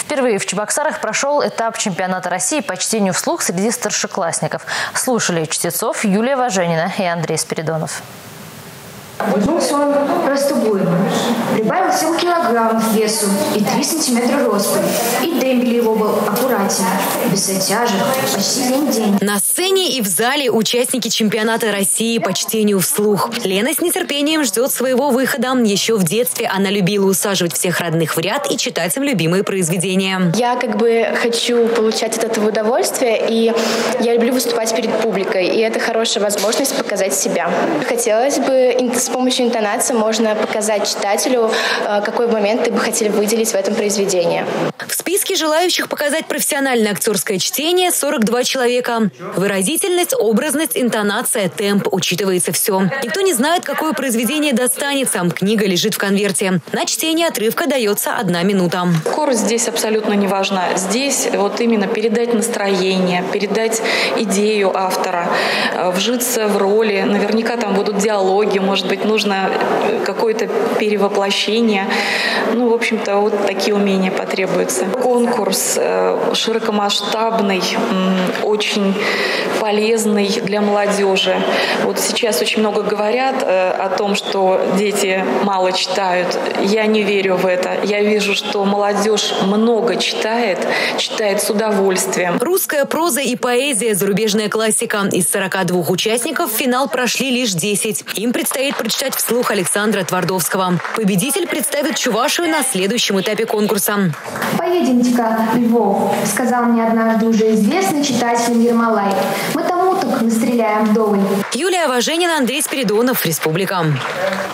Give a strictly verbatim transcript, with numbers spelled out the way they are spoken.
Впервые в Чебоксарах прошел этап чемпионата России по чтению вслух среди старшеклассников. Слушали чтецов Юлия Важенина и Андрей Спиридонов. Вернулся он простубуем. Прибавил семь килограммов весу и три сантиметра ростом. И дембель его был аккуратен, без затяжек, почти день-день. На сцене и в зале участники чемпионата России по чтению вслух. Лена с нетерпением ждет своего выхода. Еще в детстве она любила усаживать всех родных в ряд и читать им любимые произведения. Я как бы хочу получать от этого удовольствие, и я люблю выступать перед публикой. И это хорошая возможность показать себя. Хотелось бы с помощью интонации можно показать читателю, какой момент вы бы хотели выделить в этом произведении. В списке желающих показать профессиональное актерское чтение сорок два человека. Выразительность, образность, интонация, темп – учитывается все. Никто не знает, какое произведение достанется. Книга лежит в конверте. На чтение отрывка дается одна минута. Скорость здесь абсолютно не важна. Здесь вот именно передать настроение, передать идею автора, вжиться в роли. Наверняка там будут диалоги, может быть, нужно какое-то перевоплощение. Ну, в общем-то, вот такие умения потребуются. Конкурс широкомасштабный, очень полезный для молодежи. Вот сейчас очень много говорят о том, что дети мало читают. Я не верю в это. Я вижу, что молодежь много читает, читает с удовольствием. Русская проза и поэзия, зарубежная классика. Из сорока двух участников в финал прошли лишь десять. Им предстоит прочитать вслух Александра Твардовского. Победитель представит Чувашию на следующем этапе конкурса. «Поедемте-ка, Львов», — сказал мне однажды уже известный читатель Ермолай. «Мы там уток настреляем вдоволь». Юлия Важенина, Андрей Спиридонов, Республика.